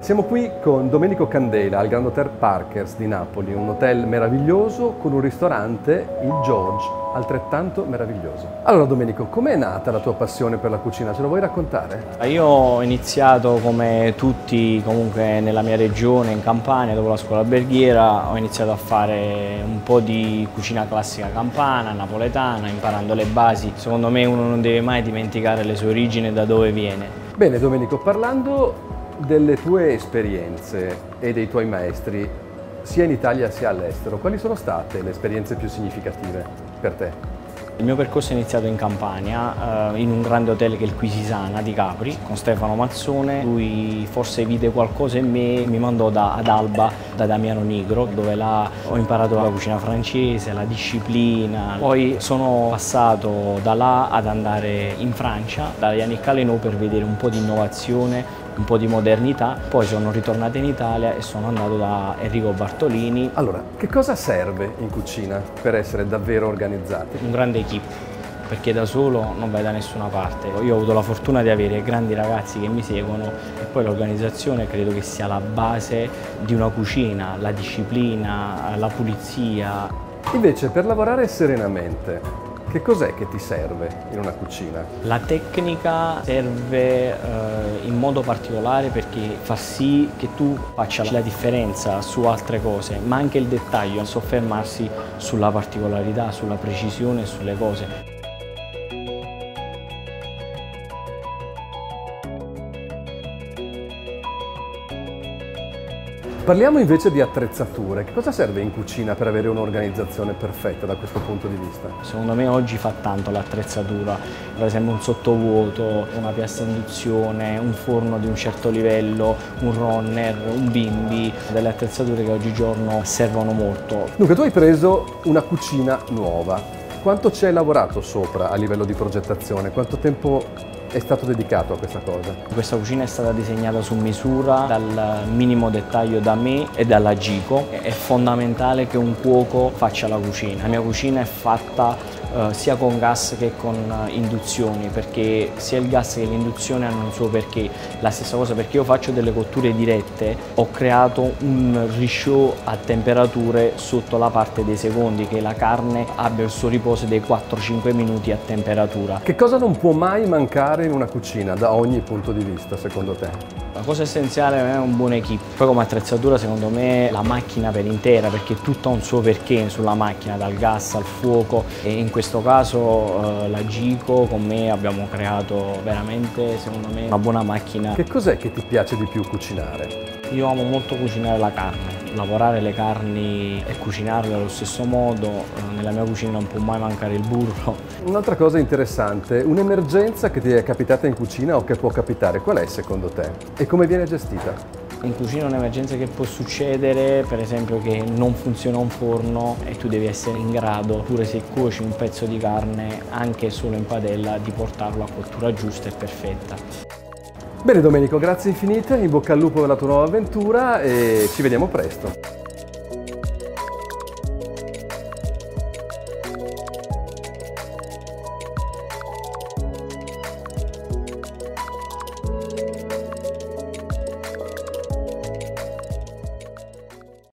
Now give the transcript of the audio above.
Siamo qui con Domenico Candela al Grand Hotel Parkers di Napoli, un hotel meraviglioso con un ristorante, il George, altrettanto meraviglioso. Allora Domenico, com'è nata la tua passione per la cucina? Ce lo vuoi raccontare? Io ho iniziato come tutti comunque nella mia regione, in Campania, dopo la scuola alberghiera, ho iniziato a fare un po' di cucina classica campana, napoletana, imparando le basi. Secondo me uno non deve mai dimenticare le sue origini e da dove viene. Bene Domenico, parlando delle tue esperienze e dei tuoi maestri, sia in Italia sia all'estero, quali sono state le esperienze più significative per te? Il mio percorso è iniziato in Campania, in un grande hotel che è il Quisisana di Capri, con Stefano Mazzone. Lui forse vide qualcosa in me, mi mandò ad Alba, da Damiano Nigro, dove là ho imparato la cucina francese, la disciplina. Poi sono passato da là ad andare in Francia, da Yannick Aleno, per vedere un po' di innovazione, un po' di modernità. Poi sono ritornato in Italia e sono andato da Enrico Bartolini. Allora, che cosa serve in cucina per essere davvero organizzati? Un grande equip, perché da solo non vai da nessuna parte. Io ho avuto la fortuna di avere grandi ragazzi che mi seguono e poi l'organizzazione credo che sia la base di una cucina, la disciplina, la pulizia. Invece, per lavorare serenamente, che cos'è che ti serve in una cucina? La tecnica serve in modo particolare perché fa sì che tu faccia la differenza su altre cose, ma anche il dettaglio, soffermarsi sulla particolarità, sulla precisione, sulle cose. Parliamo invece di attrezzature. Che cosa serve in cucina per avere un'organizzazione perfetta da questo punto di vista? Secondo me oggi fa tanto l'attrezzatura, per esempio un sottovuoto, una piastra induzione, un forno di un certo livello, un runner, un bimbi, delle attrezzature che oggigiorno servono molto. Dunque, tu hai preso una cucina nuova. Quanto ci hai lavorato sopra a livello di progettazione? Quanto tempo è stato dedicato a questa cosa? Questa cucina è stata disegnata su misura, dal minimo dettaglio da me e dalla Gico. È fondamentale che un cuoco faccia la cucina. La mia cucina è fatta sia con gas che con induzioni, perché sia il gas che l'induzione hanno un suo perché. La stessa cosa perché io faccio delle cotture dirette, ho creato un risciò a temperature sotto la parte dei secondi, che la carne abbia il suo riposo dei 4-5 minuti a temperatura. Che cosa non può mai mancare in una cucina da ogni punto di vista, secondo te? La cosa essenziale è un buon equip. Poi come attrezzatura secondo me la macchina per intera, perché tutto ha un suo perché sulla macchina, dal gas al fuoco, e in questo caso la Gico con me abbiamo creato veramente, secondo me, una buona macchina. Che cos'è che ti piace di più cucinare? Io amo molto cucinare la carne, lavorare le carni e cucinarle allo stesso modo. Nella mia cucina non può mai mancare il burro. Un'altra cosa interessante, un'emergenza che ti è capitata in cucina o che può capitare, qual è secondo te? E come viene gestita? In cucina un'emergenza che può succedere, per esempio che non funziona un forno e tu devi essere in grado, pure se cuoci un pezzo di carne, anche solo in padella, di portarlo a cottura giusta e perfetta. Bene Domenico, grazie infinite, in bocca al lupo per la tua nuova avventura e ci vediamo presto.